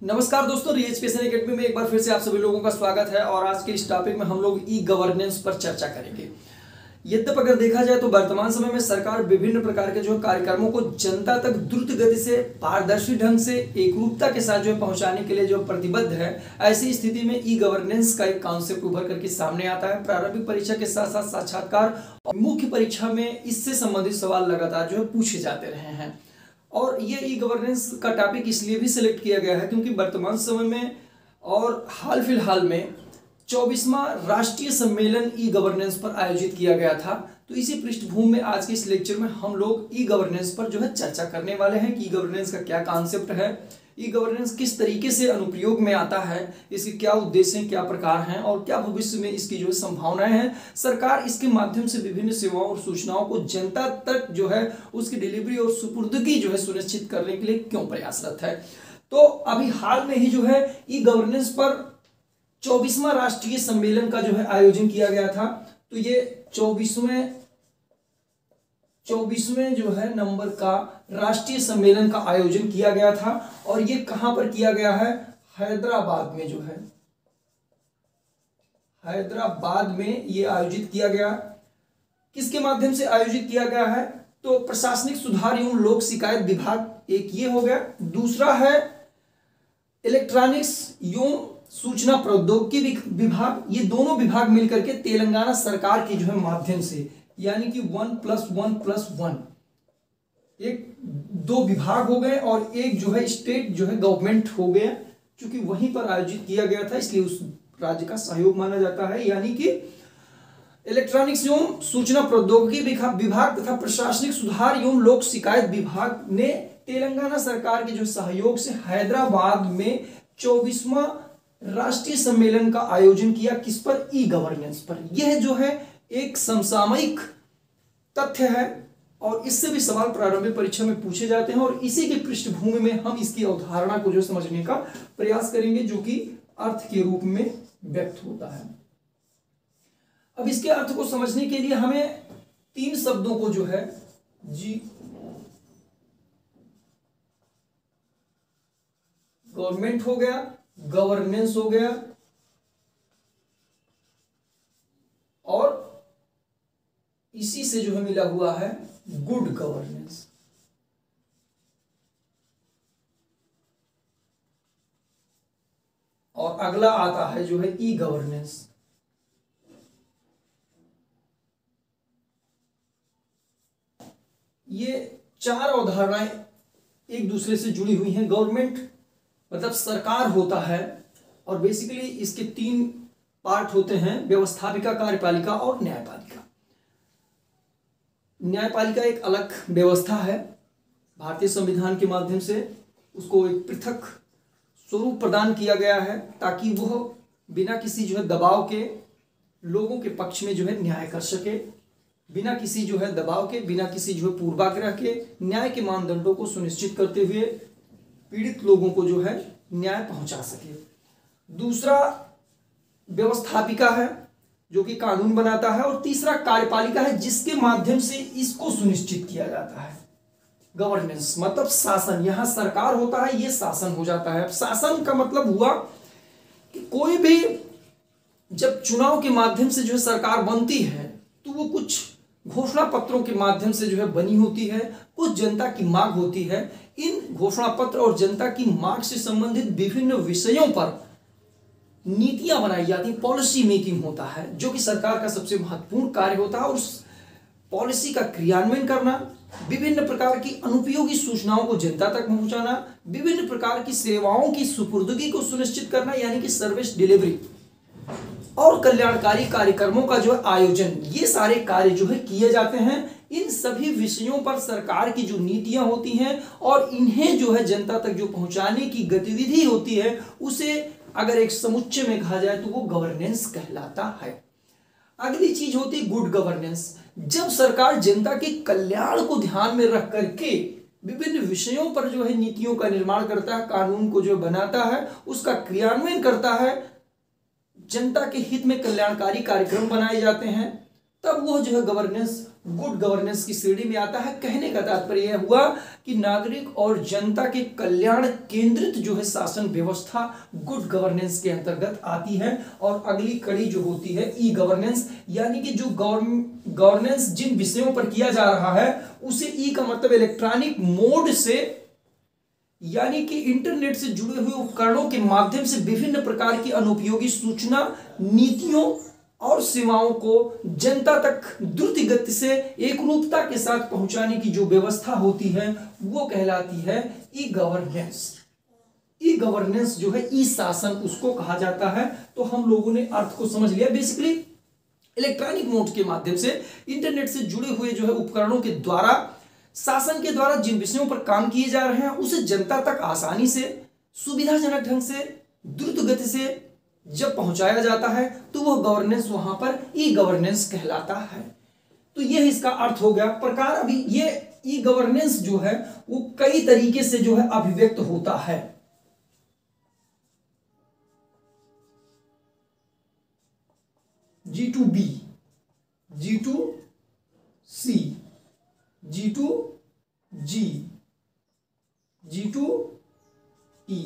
नमस्कार दोस्तों, re-education academy में एक बार फिर से आप सभी लोगों का स्वागत है। और आज के इस टॉपिक में हम लोग ई गवर्नेंस पर चर्चा करेंगे। यद्यपि अगर देखा जाए तो वर्तमान समय में सरकार विभिन्न प्रकार के जो कार्यक्रमों को जनता तक द्रुत गति से, पारदर्शी ढंग से, एकरूपता के साथ जो पहुंचाने के लिए जो प्रतिबद्ध है, ऐसी स्थिति में ई गवर्नेंस का एक कॉन्सेप्ट उभर करके सामने आता है। प्रारंभिक परीक्षा के साथ साथ साक्षात्कार और मुख्य परीक्षा में इससे संबंधित सवाल लगातार जो है पूछे जाते रहे हैं। और ये ई गवर्नेंस का टॉपिक इसलिए भी सिलेक्ट किया गया है क्योंकि वर्तमान समय में और हाल फिलहाल में 24वां राष्ट्रीय सम्मेलन ई गवर्नेंस पर आयोजित किया गया था। तो इसी पृष्ठभूमि में आज के इस लेक्चर में हम लोग ई गवर्नेंस पर जो है चर्चा करने वाले हैं कि ई गवर्नेंस का क्या कॉन्सेप्ट है, ई गवर्नेंस किस तरीके से अनुप्रयोग में आता है, इसके क्या उद्देश्य हैं, क्या प्रकार हैं और क्या भविष्य में इसकी जो है संभावनाएं हैं। सरकार इसके माध्यम से विभिन्न सेवाओं और सूचनाओं को जनता तक जो है उसकी डिलीवरी और सुपुर्दगी जो है सुनिश्चित करने के लिए क्यों प्रयासरत है। तो अभी हाल में ही जो है ई गवर्नेंस पर 24वां राष्ट्रीय सम्मेलन का जो है आयोजन किया गया था। तो ये 24वें जो है नंबर का राष्ट्रीय सम्मेलन का आयोजन किया गया था। और ये कहां पर किया गया है? हैदराबाद में जो है, हैदराबाद में ये आयोजित किया गया। किसके माध्यम से आयोजित किया गया है? तो प्रशासनिक सुधार एवं लोक शिकायत विभाग एक ये हो गया, दूसरा है इलेक्ट्रॉनिक्स एवं सूचना प्रौद्योगिकी विभाग। ये दोनों विभाग मिलकर के तेलंगाना सरकार की जो है माध्यम से, यानी कि 1+1+1 एक दो विभाग हो गए और एक जो है स्टेट जो है गवर्नमेंट हो गया। क्योंकि वहीं पर आयोजित किया गया था इसलिए उस राज्य का सहयोग माना जाता है। यानी कि इलेक्ट्रॉनिक्स एवं सूचना प्रौद्योगिकी विभाग तथा प्रशासनिक सुधार एवं लोक शिकायत विभाग ने तेलंगाना सरकार के जो सहयोग से हैदराबाद में 24वां राष्ट्रीय सम्मेलन का आयोजन किया। किस पर? ई गवर्नेंस पर। यह जो है एक समसामयिक तथ्य है और इससे भी सवाल प्रारंभिक परीक्षा में पूछे जाते हैं। और इसी की पृष्ठभूमि में हम इसकी अवधारणा को जो समझने का प्रयास करेंगे, जो कि अर्थ के रूप में व्यक्त होता है। अब इसके अर्थ को समझने के लिए हमें तीन शब्दों को जो है गवर्नमेंट हो गया, गवर्नेंस हो गया और इसी से जो है मिला हुआ है गुड गवर्नेंस। और अगला आता है जो है ई गवर्नेंस। ये चार अवधारणाएं एक दूसरे से जुड़ी हुई हैं। गवर्नमेंट मतलब सरकार होता है और बेसिकली इसके तीन पार्ट होते हैं: व्यवस्थापिका, कार्यपालिका और न्यायपालिका। न्यायपालिका एक अलग व्यवस्था है। भारतीय संविधान के माध्यम से उसको एक पृथक स्वरूप प्रदान किया गया है ताकि वह बिना किसी जो है दबाव के लोगों के पक्ष में जो है न्याय कर सके, बिना किसी जो है दबाव के, बिना किसी जो है पूर्वाग्रह के न्याय के मानदंडों को सुनिश्चित करते हुए पीड़ित लोगों को जो है न्याय पहुंचा सके। दूसरा व्यवस्थापिका है जो कि कानून बनाता है और तीसरा कार्यपालिका है जिसके माध्यम से इसको सुनिश्चित किया जाता है। गवर्नेंस मतलब शासन। यहां सरकार होता है, ये शासन हो जाता है। अब शासन का मतलब हुआ कि कोई भी जब चुनाव के माध्यम से जो है सरकार बनती है तो वो कुछ घोषणा पत्रों के माध्यम से जो है बनी होती है, कुछ जनता की मांग होती है। इन घोषणा पत्र और जनता की मांग से संबंधित विभिन्न विषयों पर नीतियां बनाई जाती, पॉलिसी मेकिंग होता है, जो कि सरकार का सबसे महत्वपूर्ण कार्य होता है। और उस पॉलिसी का क्रियान्वयन करना, विभिन्न प्रकार की अनुपयोगी सूचनाओं को जनता तक पहुंचाना, विभिन्न प्रकार की सेवाओं की सुपुर्दगी को सुनिश्चित करना, यानी कि सर्विस डिलीवरी, और कल्याणकारी कार्यक्रमों का जो आयोजन, ये सारे कार्य जो है किए जाते हैं। इन सभी विषयों पर सरकार की जो नीतियां होती हैं और इन्हें जो है जनता तक जो पहुंचाने की गतिविधि होती है, उसे अगर एक समुच्चय में कहा जाए तो वो गवर्नेंस कहलाता है। अगली चीज होती है गुड गवर्नेंस। जब सरकार जनता के कल्याण को ध्यान में रख करके विभिन्न विषयों पर जो है नीतियों का निर्माण करता है, कानून को जो बनाता है, उसका क्रियान्वयन करता है, जनता के हित में कल्याणकारी कार्यक्रम बनाए जाते हैं, तब वह जो है गवर्नेंस गुड गवर्नेंस की श्रेणी में आता है। कहने का तात्पर्य यह हुआ कि नागरिक और जनता के कल्याण केंद्रित जो है शासन व्यवस्था गुड गवर्नेंस के अंतर्गत आती है। और अगली कड़ी जो होती है ई गवर्नेंस, यानी कि जो गवर्नेंस जिन विषयों पर किया जा रहा है उसे ई का मतलब इलेक्ट्रॉनिक मोड से, यानी कि इंटरनेट से जुड़े हुए उपकरणों के माध्यम से विभिन्न प्रकार की अनुपयोगी सूचना, नीतियों और सेवाओं को जनता तक द्रुत गति से एक रूपता के साथ पहुंचाने की जो व्यवस्था होती है वो कहलाती है ई गवर्नेंस। ई गवर्नेंस जो है ई शासन उसको कहा जाता है। तो हम लोगों ने अर्थ को समझ लिया। बेसिकली इलेक्ट्रॉनिक मोड के माध्यम से इंटरनेट से जुड़े हुए जो है उपकरणों के द्वारा शासन के द्वारा जिन विषयों पर काम किए जा रहे हैं उसे जनता तक आसानी से, सुविधाजनक ढंग से, द्रुत गति से जब पहुंचाया जाता है तो वह गवर्नेंस वहां पर ई गवर्नेंस कहलाता है। तो यह इसका अर्थ हो गया। प्रकार अभी ये ई गवर्नेंस जो है वो कई तरीके से जो है अभिव्यक्त होता है। G2B, G2C, G2G, G2E।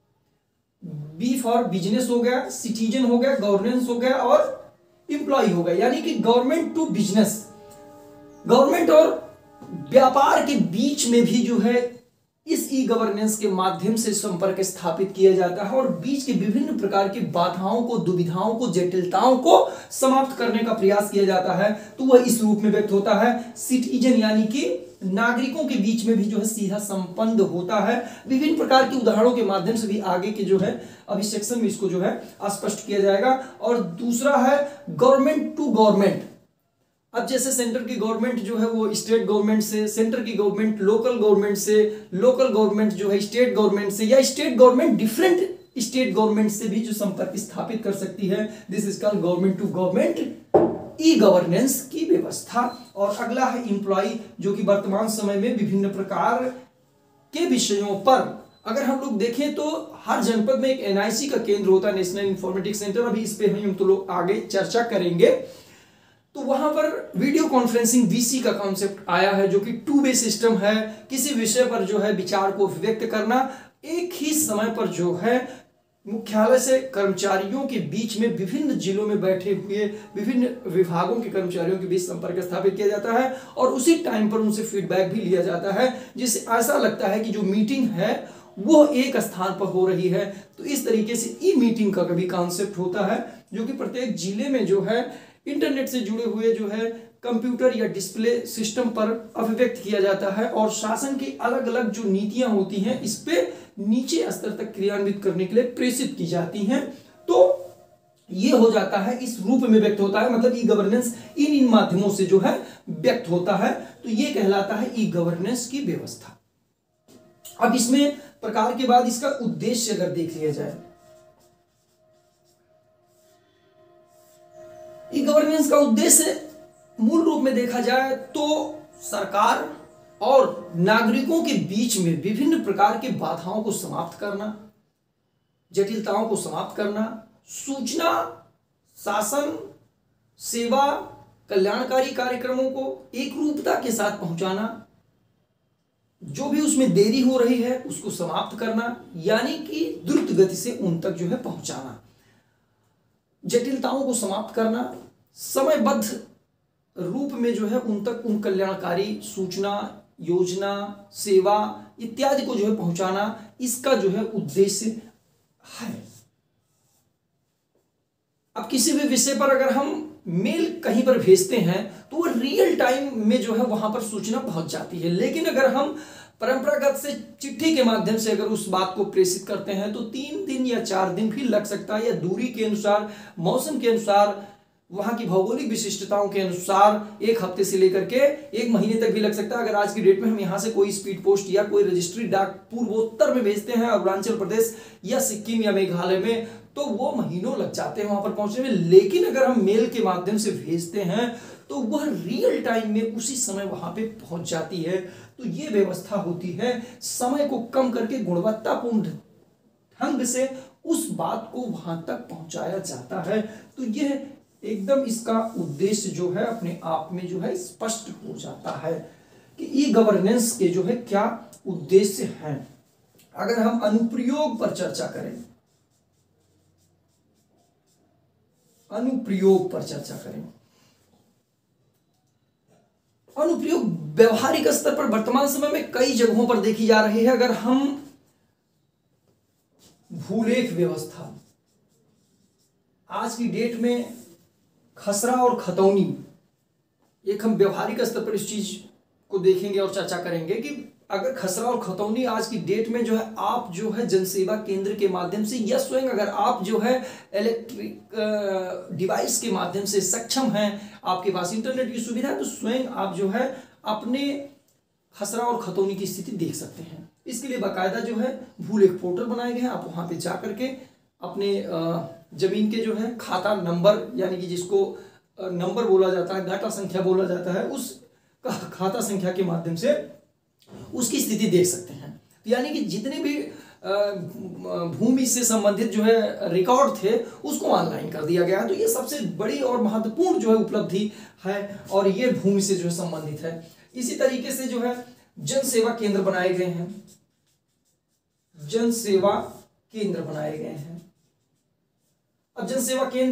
B for business हो गया, सिटीजन हो गया, गवर्नेंस हो गया और एम्प्लॉय हो गया। यानी कि गवर्नमेंट टू बिजनेस, गवर्नमेंट और व्यापार के बीच में भी जो है इस ई गवर्नेंस के माध्यम से संपर्क स्थापित किया जाता है और बीच के विभिन्न प्रकार की बाधाओं को, दुविधाओं को, जटिलताओं को समाप्त करने का प्रयास किया जाता है। तो वह इस रूप में व्यक्त होता है। सिटीजन यानी कि नागरिकों के बीच में भी जो है सीधा संबंध होता है। विभिन्न प्रकार के उदाहरणों के माध्यम से भी आगे के जो है अभी सेक्शन में इसको जो है स्पष्ट किया जाएगा। और दूसरा है गवर्नमेंट टू गवर्नमेंट। अब जैसे सेंटर की गवर्नमेंट जो है वो स्टेट गवर्नमेंट से, सेंटर की गवर्नमेंट लोकल गवर्नमेंट से, लोकल गवर्नमेंट जो है स्टेट गवर्नमेंट से, या state government different state government से भी जो संपर्क स्थापित कर सकती है। This is called government to government e governance की व्यवस्था। और अगला है एम्प्लॉय, जो कि वर्तमान समय में विभिन्न प्रकार के विषयों पर अगर हम लोग देखें तो हर जनपद में एक एनआईसी का केंद्र होता है, नेशनल इंफॉर्मेटिक्स सेंटर। अभी इस पे हम तो लोग आगे चर्चा करेंगे। तो वहां पर वीडियो कॉन्फ्रेंसिंग वीसी का कॉन्सेप्ट आया है, जो कि टू वे सिस्टम है। किसी विषय पर जो है विचार को व्यक्त करना, एक ही समय पर जो है मुख्यालय से कर्मचारियों के बीच में विभिन्न जिलों में बैठे हुए विभिन्न विभागों के कर्मचारियों के बीच संपर्क स्थापित किया जाता है और उसी टाइम पर उनसे फीडबैक भी लिया जाता है, जिससे ऐसा लगता है कि जो मीटिंग है वो एक स्थान पर हो रही है। तो इस तरीके से ई मीटिंग का कभी कॉन्सेप्ट होता है, जो कि प्रत्येक जिले में जो है इंटरनेट से जुड़े हुए जो है कंप्यूटर या डिस्प्ले सिस्टम पर अभिव्यक्त किया जाता है और शासन की अलग अलग जो नीतियां होती हैं इस पे नीचे स्तर तक क्रियान्वित करने के लिए प्रेषित की जाती हैं। तो ये हो जाता है, इस रूप में व्यक्त होता है। मतलब ई गवर्नेंस इन माध्यमों से जो है व्यक्त होता है। तो ये कहलाता है ई गवर्नेंस की व्यवस्था। अब इसमें प्रकार के बाद इसका उद्देश्य अगर देख लिया जाए, ई गवर्नेंस का उद्देश्य मूल रूप में देखा जाए तो सरकार और नागरिकों के बीच में विभिन्न प्रकार के बाधाओं को समाप्त करना, जटिलताओं को समाप्त करना, सूचना, शासन, सेवा, कल्याणकारी कार्यक्रमों को एक रूपता के साथ पहुंचाना, जो भी उसमें देरी हो रही है उसको समाप्त करना, यानी कि द्रुत गति से उन तक जो है पहुंचाना, जटिलताओं को समाप्त करना, समयबद्ध रूप में जो है उन तक उन कल्याणकारी सूचना, योजना, सेवा इत्यादि को जो है पहुंचाना, इसका जो है उद्देश्य है। अब किसी भी विषय पर अगर हम मेल कहीं पर भेजते हैं तो वो रियल टाइम में जो है वहां पर सूचना पहुंच जाती है। लेकिन अगर हम परंपरागत से चिट्ठी के माध्यम से अगर उस बात को प्रेषित करते हैं तो 3 दिन या 4 दिन भी लग सकता है, या दूरी के अनुसार, मौसम के अनुसार, वहां की भौगोलिक विशिष्टताओं के अनुसार 1 हफ्ते से लेकर के 1 महीने तक भी लग सकता है। अगर आज की डेट में हम यहां से कोई स्पीड पोस्ट या कोई रजिस्ट्री डाक पूर्वोत्तर में भेजते हैं, अरुणाचल प्रदेश या सिक्किम या मेघालय में, तो वो महीनों लग जाते हैं वहां पर पहुंचने में। लेकिन अगर हम मेल के माध्यम से भेजते हैं तो वह रियल टाइम में उसी समय वहां पे पहुंच जाती है। तो ये व्यवस्था होती है, समय को कम करके गुणवत्तापूर्ण ढंग से उस बात को वहां तक पहुंचाया जाता है। तो यह एकदम इसका उद्देश्य जो है अपने आप में जो है स्पष्ट हो जाता है कि ई गवर्नेंस के जो है क्या उद्देश्य हैं। अगर हम अनुप्रयोग पर चर्चा करें, अनुप्रयोग पर चर्चा करें, अनुप्रयोग व्यवहारिक स्तर पर वर्तमान समय में कई जगहों पर देखी जा रही है। अगर हम भूलेख व्यवस्था, आज की डेट में खसरा और खतौनी, एक हम व्यवहारिक स्तर पर इस चीज को देखेंगे और चर्चा करेंगे कि अगर खसरा और खतौनी आज की डेट में जो है आप जो है जनसेवा केंद्र के माध्यम से या स्वयं अगर आप जो है इलेक्ट्रिक डिवाइस के माध्यम से सक्षम हैं, आपके पास इंटरनेट की सुविधा है, तो स्वयं आप जो है अपने खसरा और खतौनी की स्थिति देख सकते हैं। इसके लिए बाकायदा जो है भूलेख पोर्टल बनाए गए हैं। आप वहां पे जा करके अपने जमीन के जो है खाता नंबर, यानी कि जिसको नंबर बोला जाता है, घाटा संख्या बोला जाता है, उस खाता संख्या के माध्यम से उसकी स्थिति देख सकते हैं। तो यानी कि जितने भी भूमि से संबंधित जो है रिकॉर्ड थे उसको ऑनलाइन कर दिया गया है। तो ये सबसे बड़ी और महत्वपूर्ण जो है उपलब्धि है और ये भूमि से जो है संबंधित है। इसी तरीके से जो है जन सेवा केंद्र बनाए गए हैं, जन सेवा केंद्र बनाए गए हैं। अब जन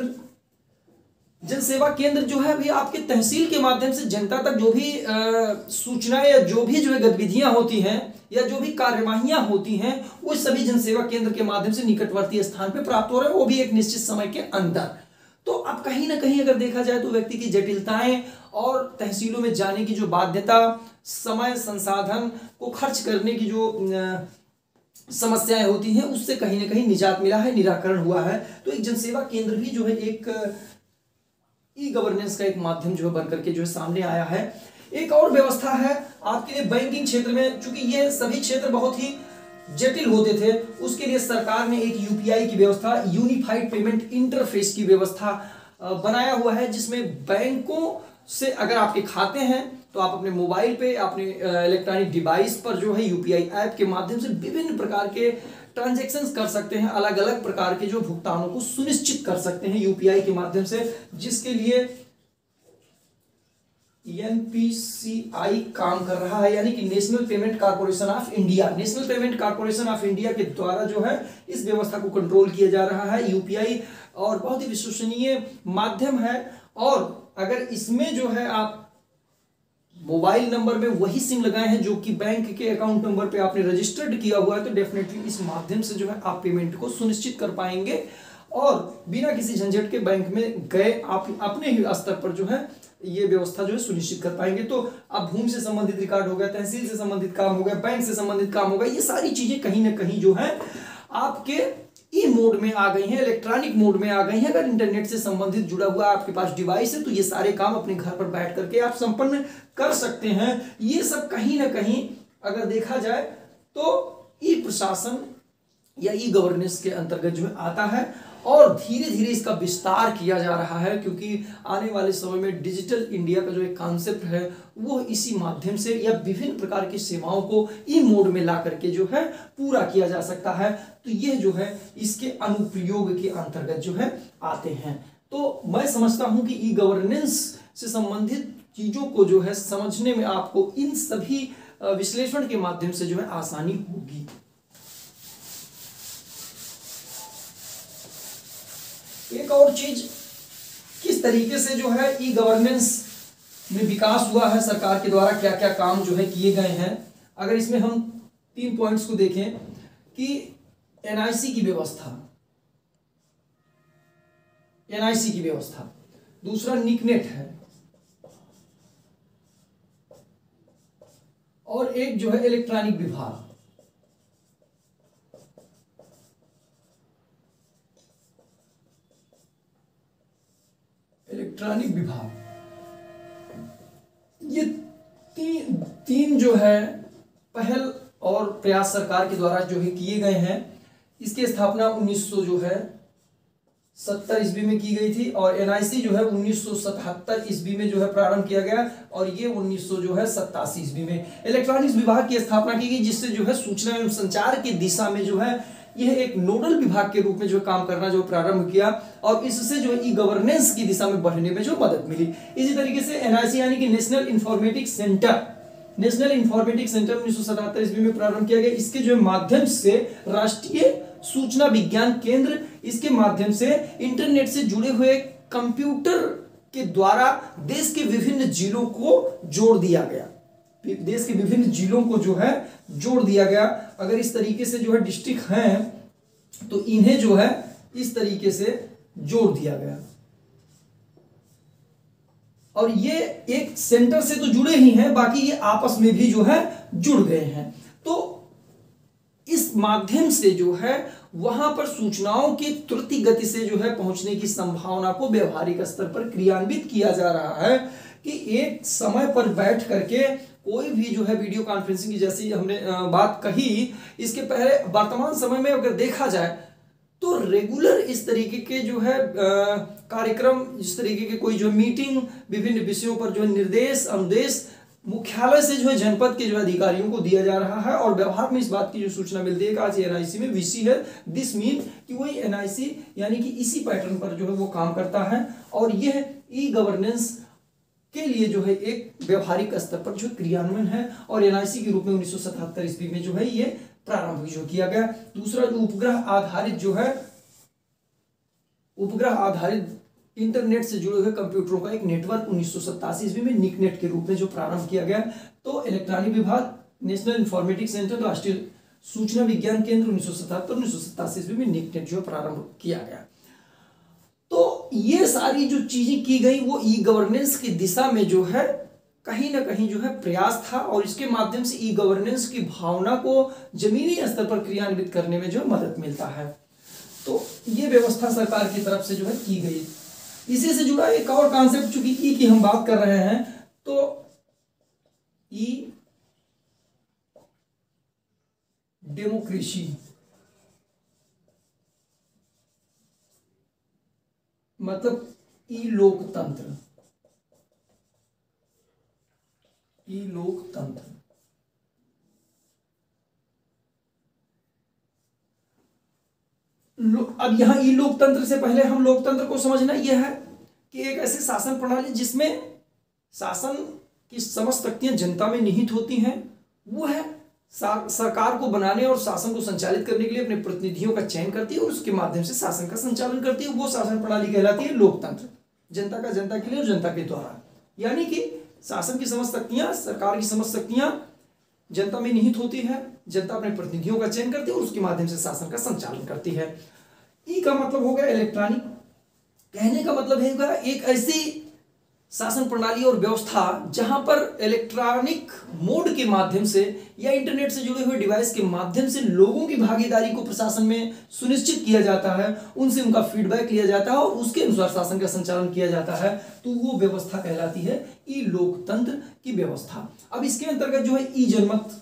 सेवा केंद्र जो है अभी आपके तहसील के माध्यम से जनता तक जो भी सूचनाएं या जो भी जो है गतिविधियां होती हैं या जो भी कार्यवाहियां होती हैं वो सभी जन सेवा केंद्र के माध्यम से निकटवर्ती स्थान पे प्राप्त हो रहे हैं, वो भी एक निश्चित समय के अंदर। तो अब कहीं ना कहीं अगर देखा जाए तो व्यक्ति की जटिलताएं और तहसीलों में जाने की जो बाध्यता, समय संसाधन को खर्च करने की जो समस्याएं होती हैं, उससे कहीं ना कहीं निजात मिला है, निराकरण हुआ है। तो एक जनसेवा केंद्र भी जो है एक ई गवर्नेंस का एक माध्यम जो है बनकर के जो है सामने आया है। एक और व्यवस्था है आपके लिए बैंकिंग क्षेत्र में, चूंकि ये सभी क्षेत्र बहुत ही जटिल होते थे, उसके लिए सरकार ने एक यूपीआई की व्यवस्था, यूनिफाइड पेमेंट इंटरफेस की व्यवस्था बनाया हुआ है, जिसमें बैंकों से अगर आपके खाते हैं तो आप अपने मोबाइल पे, अपने इलेक्ट्रॉनिक डिवाइस पर जो है यूपीआई ऐप के माध्यम से विभिन्न प्रकार के ट्रांजैक्शंस कर सकते हैं, अलग अलग प्रकार के जो भुगतानों को सुनिश्चित कर सकते हैं यूपीआई के माध्यम से, जिसके लिए एनपीसीआई काम कर रहा है, यानी कि national payment corporation of India. National payment corporation of India के द्वारा जो है इस व्यवस्था को कंट्रोल किया जा रहा है। यूपीआई और बहुत ही विश्वसनीय माध्यम है, और अगर इसमें जो है आप मोबाइल नंबर में वही सिम लगाए हैं जो कि बैंक के अकाउंट नंबर पे आपने रजिस्टर्ड किया हुआ है, तो डेफिनेटली इस माध्यम से जो है आप पेमेंट को सुनिश्चित कर पाएंगे और बिना किसी झंझट के बैंक में गए आप अपने ही स्तर पर जो है ये व्यवस्था जो है सुनिश्चित कर पाएंगे। तो अब भूमि से संबंधित रिकॉर्ड हो गया, तहसील से संबंधित काम हो गया, बैंक से संबंधित काम हो गया, ये सारी चीजें कहीं ना कहीं जो है आपके ई मोड में आ गई हैं, इलेक्ट्रॉनिक मोड में आ गई हैं। अगर इंटरनेट से संबंधित जुड़ा हुआ आपके पास डिवाइस है तो ये सारे काम अपने घर पर बैठ करके आप संपन्न कर सकते हैं। ये सब कहीं ना कहीं अगर देखा जाए तो ई प्रशासन या ई गवर्नेंस के अंतर्गत जो है आता है, और धीरे धीरे इसका विस्तार किया जा रहा है, क्योंकि आने वाले समय में डिजिटल इंडिया का जो एक कॉन्सेप्ट है वो इसी माध्यम से या विभिन्न प्रकार की सेवाओं को ई मोड में ला करके जो है पूरा किया जा सकता है। तो ये जो है इसके अनुप्रयोग के अंतर्गत जो है आते हैं। तो मैं समझता हूं कि ई गवर्नेंस से संबंधित चीजों को जो है समझने में आपको इन सभी विश्लेषण के माध्यम से जो है आसानी होगी। एक और चीज, किस तरीके से जो है ई गवर्नेंस में विकास हुआ है, सरकार के द्वारा क्या क्या काम जो है किए गए हैं। अगर इसमें हम 3 पॉइंट्स को देखें कि एनआईसी की व्यवस्था, दूसरा निकनेट है, और एक जो है इलेक्ट्रॉनिक विभाग। ये तीन जो है पहल और प्रयास सरकार के द्वारा जो है किए गए हैं। इसकी स्थापना 1970 ईस्वी में की गई थी, और एनआईसी जो है 1977 ईस्वी में जो है प्रारंभ किया गया, और ये 1987 ईस्वी में इलेक्ट्रॉनिक्स विभाग की स्थापना की गई, जिससे जो है सूचना एवं संचार की दिशा में जो है यह एक नोडल विभाग के रूप में जो काम करना जो प्रारंभ किया और इससे जो ई गवर्नेंस की दिशा में बढ़ने में जो मदद मिली। इसी तरीके से एनआईसी यानी कि national informatics centre, national informatics centre 1977 ईस्वी में प्रारंभ किया गया। इसके जो माध्यम से राष्ट्रीय सूचना विज्ञान केंद्र, इसके माध्यम से इंटरनेट से जुड़े हुए कंप्यूटर के द्वारा देश के विभिन्न जिलों को जोड़ दिया गया, देश के विभिन्न जिलों को जो है जोड़ दिया गया। अगर इस तरीके से जो है डिस्ट्रिक्ट हैं तो इन्हें जो है इस तरीके से जोड़ दिया गया और ये एक सेंटर से तो जुड़े ही हैं, बाकी ये आपस में भी जो है जुड़ गए हैं। तो इस माध्यम से जो है वहां पर सूचनाओं की त्वरित गति से जो है पहुंचने की संभावना को व्यवहारिक स्तर पर क्रियान्वित किया जा रहा है कि एक समय पर बैठ करके कोई भी जो है वीडियो कॉन्फ्रेंसिंग की जैसी हमने बात कही, इसके पहले वर्तमान समय में अगर देखा जाए तो रेगुलर इस तरीके के जो है कार्यक्रम, इस तरीके के कोई जो मीटिंग विभिन्न विषयों पर जो है निर्देश अनुदेश मुख्यालय से जो है जनपद के जो अधिकारियों को दिया जा रहा है और व्यवहार में इस बात की जो सूचना मिलती है कि आज एनआईसी में वीसी है। दिस मीन कि वही एनआईसी यानी कि इसी पैटर्न पर जो है वो काम करता है और यह ई गवर्नेंस के लिए जो है एक व्यवहारिक स्तर पर जो क्रियान्वयन है और एनआईसी के रूप में 1977 ईस्वी में जो है ये प्रारंभ जो किया गया। दूसरा जो उपग्रह आधारित जो है उपग्रह आधारित इंटरनेट से जुड़े हुए कंप्यूटरों का एक नेटवर्क 1987 ईस्वी में निकनेट के रूप में जो प्रारंभ किया गया। तो इलेक्ट्रॉनिक विभाग, नेशनल इंफॉर्मेटिक्स सेंटर, राष्ट्रीय सूचना विज्ञान केंद्र 1987 ईस्वी में निकनेट जो प्रारंभ किया गया। तो ये सारी जो चीजें की गई वो ई गवर्नेंस की दिशा में जो है कहीं ना कहीं जो है प्रयास था और इसके माध्यम से ई गवर्नेंस की भावना को जमीनी स्तर पर क्रियान्वित करने में जो मदद मिलता है। तो ये व्यवस्था सरकार की तरफ से जो है की गई। इसी से जुड़ा एक और कॉन्सेप्ट, चूंकि ई की हम बात कर रहे हैं तो ई डेमोक्रेसी मतलब ई लोकतंत्र, ई लोकतंत्र अब यहां ई लोकतंत्र से पहले हम लोकतंत्र को समझना यह है कि एक ऐसी शासन प्रणाली जिसमें शासन की समस्त शक्तियां जनता में निहित होती हैं, वो है सरकार को बनाने और शासन को संचालित करने के लिए अपने प्रतिनिधियों का चयन करती है और उसके माध्यम से शासन का संचालन करती है। वो शासन प्रणाली कहलाती है लोकतंत्र, जनता का जनता के लिए और जनता के द्वारा। यानी कि शासन की समस्त शक्तियां, सरकार की समस्त शक्तियां जनता में निहित होती है, जनता अपने प्रतिनिधियों का चयन करती है और उसके माध्यम से शासन का संचालन करती है। ई का मतलब हो गया इलेक्ट्रॉनिक, कहने का मतलब है एक ऐसी शासन प्रणाली और व्यवस्था जहां पर इलेक्ट्रॉनिक मोड के माध्यम से या इंटरनेट से जुड़े हुए डिवाइस के माध्यम से लोगों की भागीदारी को प्रशासन में सुनिश्चित किया जाता है, उनसे उनका फीडबैक लिया जाता है और उसके अनुसार शासन का संचालन किया जाता है। तो वो व्यवस्था कहलाती है ई लोकतंत्र की व्यवस्था। अब इसके अंतर्गत जो है ई जनमत,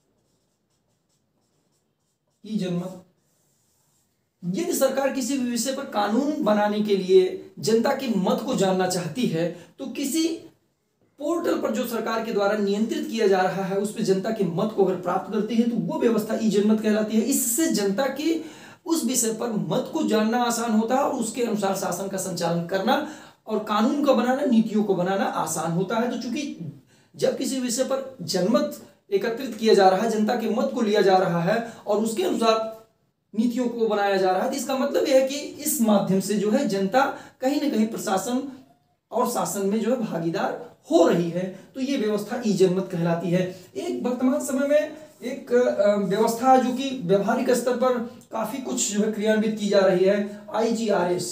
ई जनमत यदि सरकार किसी भी विषय पर कानून बनाने के लिए जनता के मत को जानना चाहती है तो किसी पोर्टल पर जो सरकार के द्वारा नियंत्रित किया जा रहा है उस पर जनता के मत को अगर प्राप्त करती है तो वो व्यवस्था ई जनमत कहलाती है। इससे जनता के उस विषय पर मत को जानना आसान होता है और उसके अनुसार शासन का संचालन करना और कानून का बनाना, नीतियों को बनाना आसान होता है। तो चूंकि जब किसी विषय पर जनमत एकत्रित किया जा रहा है, जनता के मत को लिया जा रहा है और उसके अनुसार नीतियों को बनाया जा रहा है, तो इसका मतलब यह है कि इस माध्यम से जो है जनता कहीं ना कहीं प्रशासन और शासन में जो है भागीदार हो रही है। तो ये व्यवस्था ई जनमत कहलाती है। एक वर्तमान समय में एक व्यवस्था जो कि व्यवहारिक स्तर पर काफी कुछ जो है क्रियान्वित की जा रही है, IGRS,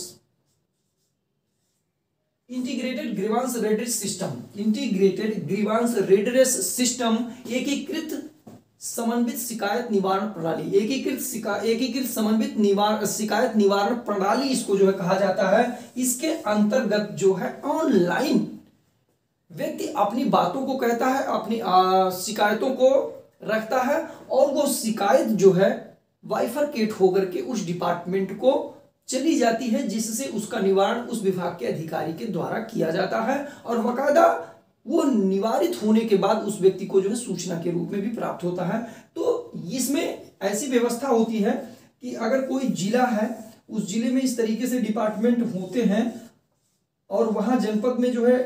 integrated grievance redress system. Integrated grievance redress system एकीकृत समन्वित शिकायत निवारण प्रणाली, एकीकृत समन्वित शिकायत निवारण प्रणाली इसको जो है कहा जाता है। इसके अंतर्गत जो है ऑनलाइन व्यक्ति अपनी बातों को कहता है, अपनी शिकायतों को रखता है और वो शिकायत जो है बाइफरकेट होकर के उस डिपार्टमेंट को चली जाती है जिससे उसका निवारण उस विभाग के अधिकारी के द्वारा किया जाता है और बाकायदा वो निवारित होने के बाद उस व्यक्ति को जो है सूचना के रूप में भी प्राप्त होता है। तो इसमें ऐसी व्यवस्था होती है कि अगर कोई जिला है, उस जिले में इस तरीके से डिपार्टमेंट होते हैं और वहां जनपद में जो है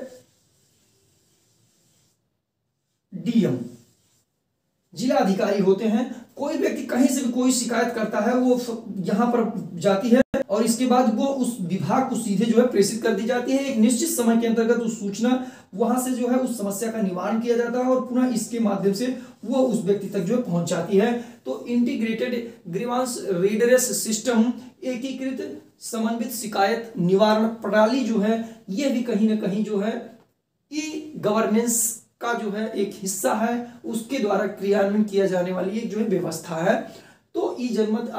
डीएम जिला अधिकारी होते हैं। कोई व्यक्ति कहीं से भी कोई शिकायत करता है, वो यहां पर जाती है और इसके बाद वो उस विभाग को सीधे जो है प्रेषित कर दी जाती है। एक निश्चित समय के अंतर्गत उस सूचना वहां से जो है उस समस्या का निवारण किया जाता है और पुनः इसके माध्यम से वो उस व्यक्ति तक जो है पहुंच जाती है। तो इंटीग्रेटेड ग्रीवांस रेडरेस सिस्टम, एकीकृत समन्वित शिकायत निवारण प्रणाली जो है, ये भी कहीं ना कहीं जो है ई गवर्नेंस का जो है एक हिस्सा है, उसके द्वारा क्रियान्वयन किया जाने वाली एक जो है व्यवस्था है। तो ई जनमत,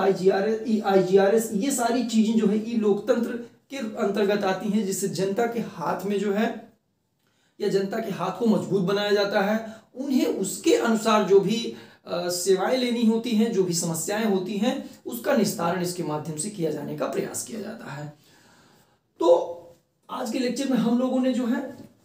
IGRS ये सारी चीजें जो है ई लोकतंत्र के अंतर्गत आती हैं, जिससे जनता के हाथ में जो है या जनता के हाथ को मजबूत बनाया जाता है। उन्हें उसके अनुसार जो भी सेवाएं लेनी होती हैं, जो भी समस्याएं होती हैं, उसका निस्तारण इसके माध्यम से किया जाने का प्रयास किया जाता है। तो आज के लेक्चर में हम लोगों ने जो है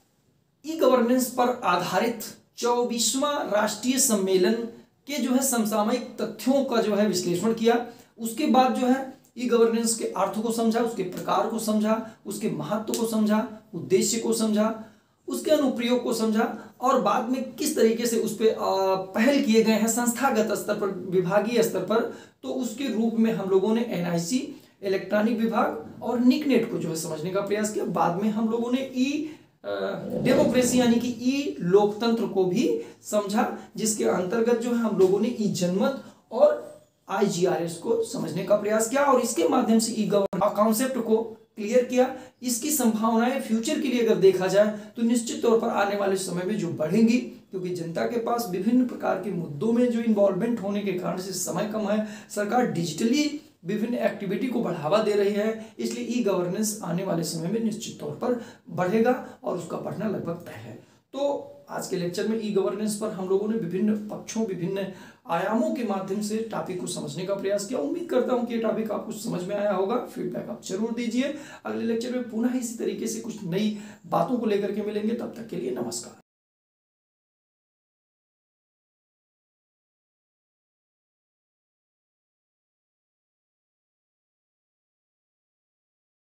ई गवर्नेंस पर आधारित 24वां राष्ट्रीय सम्मेलन के जो है समसामयिक तथ्यों का जो है विश्लेषण किया। उसके बाद जो है ई गवर्नेंस के अर्थ को समझा, उसके प्रकार को समझा, उसके महत्व को समझा, उद्देश्य को समझा, उसके अनुप्रयोग को समझा और बाद में किस तरीके से उस पर पहल किए गए हैं संस्थागत स्तर पर, विभागीय स्तर पर। तो उसके रूप में हम लोगों ने NIC, इलेक्ट्रॉनिक विभाग और निकनेट को जो है समझने का प्रयास किया। बाद में हम लोगों ने ई डेमोक्रेसी यानी कि ई लोकतंत्र को भी समझा, जिसके अंतर्गत जो है हम लोगों ने ई जनमत और IGRS को समझने का प्रयास किया और इसके माध्यम से ई गवर्नेंस कॉन्सेप्ट को क्लियर किया। इसकी संभावनाएं फ्यूचर के लिए अगर देखा जाए तो निश्चित तौर पर आने वाले समय में जो बढ़ेंगी, क्योंकि जनता के पास विभिन्न प्रकार के मुद्दों में जो इन्वॉल्वमेंट होने के कारण से समय कम है, सरकार डिजिटली विभिन्न एक्टिविटी को बढ़ावा दे रही है, इसलिए ई गवर्नेंस आने वाले समय में निश्चित तौर पर बढ़ेगा और उसका बढ़ना लगभग तय है। तो आज के लेक्चर में ई गवर्नेंस पर हम लोगों ने विभिन्न पक्षों, विभिन्न आयामों के माध्यम से टॉपिक को समझने का प्रयास किया। उम्मीद करता हूं कि ये टॉपिक आपको समझ में आया होगा। फीडबैक आप जरूर दीजिए। अगले लेक्चर में पुनः इसी तरीके से कुछ नई बातों को लेकर के मिलेंगे। तब तक के लिए नमस्कार।